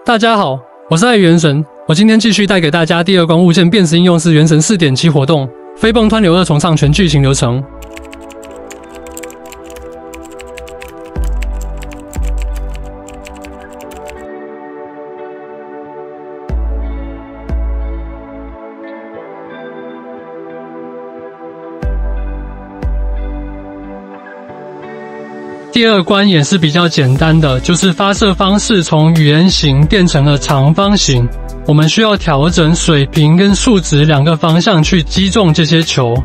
大家好，我是爱元神，我今天继续带给大家第二关物件辨识应用是原神 4.7 活动飞蹦湍流2重唱全剧情流程。第二关也是比较简单的，就是发射方式从圆形变成了长方形。我们需要调整水平跟竖直两个方向去击中这些球。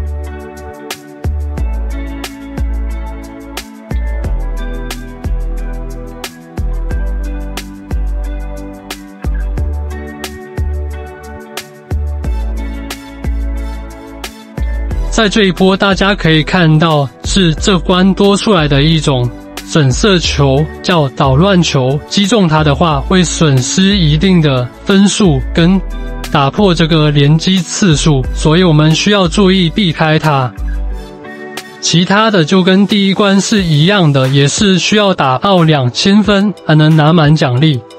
在这一波，大家可以看到是这关多出来的一种整色球，叫捣乱球。击中它的话，会损失一定的分数跟打破这个连击次数，所以我们需要注意避开它。其他的就跟第一关是一样的，也是需要打到2000分才能拿满奖励。